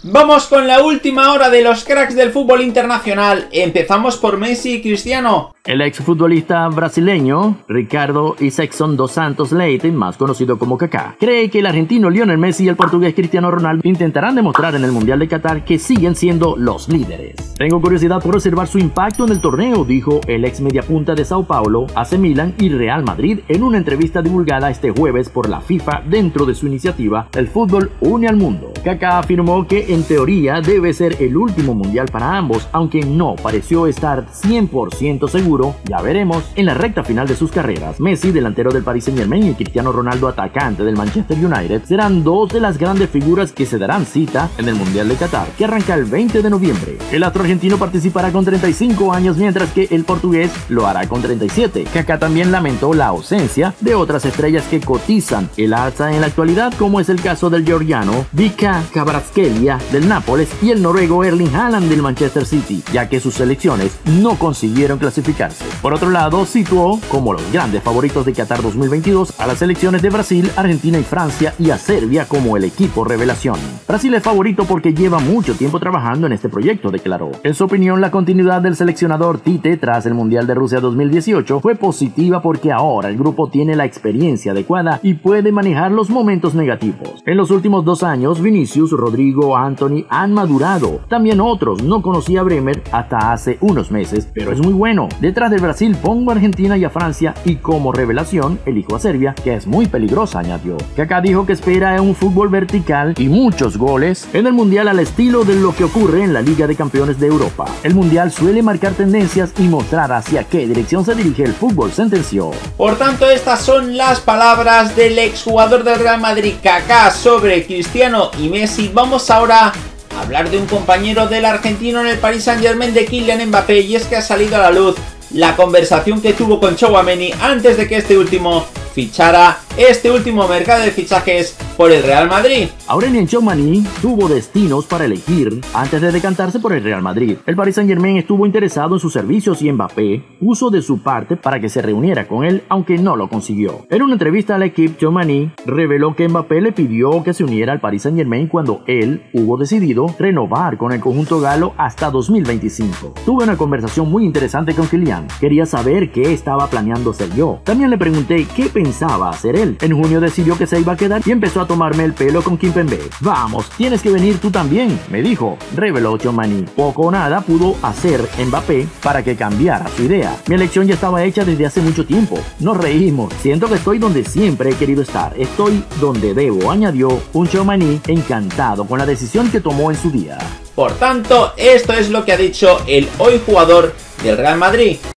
Vamos con la última hora de los cracks del fútbol internacional. Empezamos por Messi y Cristiano. El exfutbolista brasileño Ricardo Isaacson dos Santos Leite, más conocido como Kaká, cree que el argentino Lionel Messi y el portugués Cristiano Ronaldo intentarán demostrar en el Mundial de Qatar que siguen siendo los líderes. Tengo curiosidad por observar su impacto en el torneo, dijo el ex mediapunta de Sao Paulo, AC Milan y Real Madrid en una entrevista divulgada este jueves por la FIFA dentro de su iniciativa El Fútbol Une al Mundo. Kaká afirmó que en teoría debe ser el último mundial para ambos, aunque no pareció estar 100% seguro. Ya veremos. En la recta final de sus carreras, Messi, delantero del Paris Saint-Germain, y Cristiano Ronaldo, atacante del Manchester United, serán dos de las grandes figuras que se darán cita en el Mundial de Qatar, que arranca el 20 de noviembre. El astro argentino participará con 35 años, mientras que el portugués lo hará con 37. Kaká también lamentó la ausencia de otras estrellas que cotizan el alza en la actualidad, como es el caso del georgiano Vika Kvaratskhelia del Nápoles y el noruego Erling Haaland del Manchester City, ya que sus selecciones no consiguieron clasificar. Por otro lado, situó como los grandes favoritos de Qatar 2022 a las selecciones de Brasil, Argentina y Francia, y a Serbia como el equipo revelación. Brasil es favorito porque lleva mucho tiempo trabajando en este proyecto, declaró. En su opinión, la continuidad del seleccionador Tite tras el Mundial de Rusia 2018 fue positiva porque ahora el grupo tiene la experiencia adecuada y puede manejar los momentos negativos. En los últimos 2 años, Vinicius, Rodrigo, Anthony han madurado. También otros. No conocía a Bremer hasta hace unos meses, pero es muy bueno. Detrás de Brasil pongo a Argentina y a Francia, y como revelación elijo a Serbia, que es muy peligrosa, añadió. Kaká dijo que espera un fútbol vertical y muchos goles en el Mundial al estilo de lo que ocurre en la Liga de Campeones de Europa. El Mundial suele marcar tendencias y mostrar hacia qué dirección se dirige el fútbol, sentenció. Por tanto, estas son las palabras del exjugador del Real Madrid, Kaká, sobre Cristiano y Messi. Vamos ahora a hablar de un compañero del argentino en el Paris Saint-Germain, de Kylian Mbappé, y es que ha salido a la luz la conversación que tuvo con Tchouaméni antes de que este último fichara este último mercado de fichajes por el Real Madrid. Aurélien Tchouaméni tuvo destinos para elegir antes de decantarse por el Real Madrid. El Paris Saint-Germain estuvo interesado en sus servicios y Mbappé puso de su parte para que se reuniera con él, aunque no lo consiguió. En una entrevista al equipo, Tchouaméni reveló que Mbappé le pidió que se uniera al Paris Saint-Germain cuando él hubo decidido renovar con el conjunto galo hasta 2025. Tuve una conversación muy interesante con Kylian. Quería saber qué estaba planeando hacer yo. También le pregunté qué pensaba hacer él. En junio decidió que se iba a quedar y empezó a tomarme el pelo con Kimpembe. Vamos, tienes que venir tú también, me dijo, reveló Tchouaméni. Poco o nada pudo hacer Mbappé para que cambiara su idea. Mi elección ya estaba hecha desde hace mucho tiempo. Nos reímos. Siento que estoy donde siempre he querido estar. Estoy donde debo, añadió un Tchouaméni encantado con la decisión que tomó en su día. Por tanto, esto es lo que ha dicho el hoy jugador del Real Madrid.